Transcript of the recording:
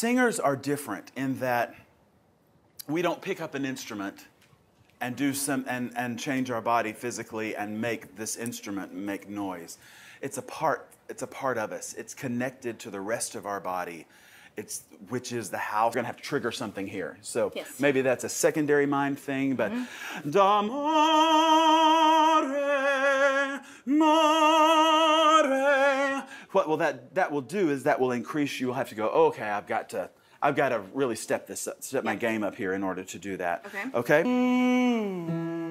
Singers are different in that we don't pick up an instrument and do some and change our body physically and make this instrument make noise. It's a part of us. It's connected to the rest of our body. Which is the house. We're gonna have to trigger something here. So yes. maybe that's a secondary mind thing, but d'amore, more. What will that will do is that will increase. You will have to go, oh, okay, I've got to really step my game up here in order to do that. Okay. Okay?